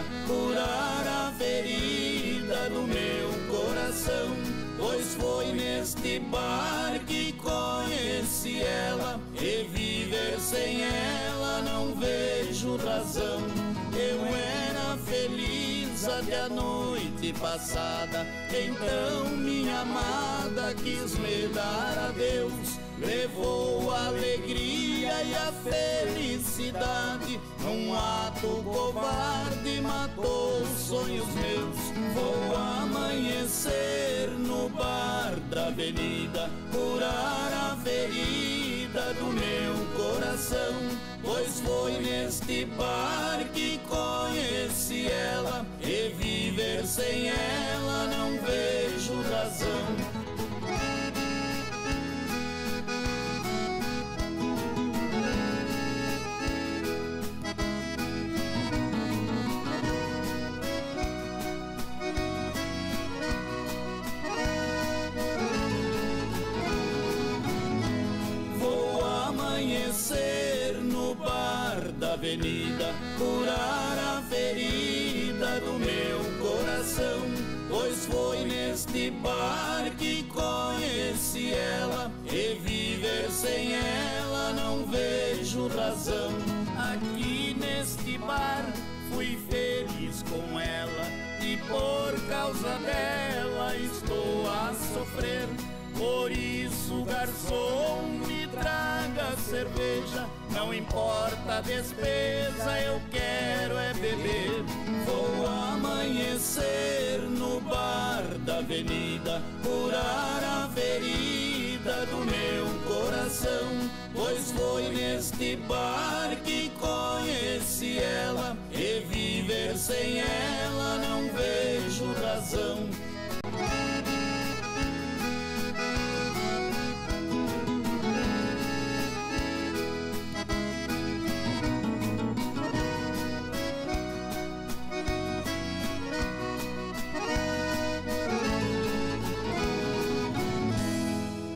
avenida, curar a ferida do meu coração. Pois foi neste bar que conheci ela, e viver sem ela não vejo razão. Eu era feliz até a noite passada, então minha amada quis me dar adeus. Levou a alegria e a felicidade, num ato covarde matou os sonhos meus. Vou amanhecer no bar da avenida, curar a ferida do meu coração. Pois foi neste bar que conheci ela, e viver sem ela não vejo razão. Amanhecer no bar da avenida, curar a ferida do meu coração. Pois foi neste bar que conheci ela, e viver sem ela não vejo razão. Aqui neste bar fui feliz com ela, e por causa dela estou a sofrer. Por isso, garçom, me traga cerveja, não importa a despesa, eu quero é beber. Vou amanhecer no bar da avenida, curar a ferida do meu coração. Pois foi neste bar que conheci ela, e viver sem ela não vejo razão.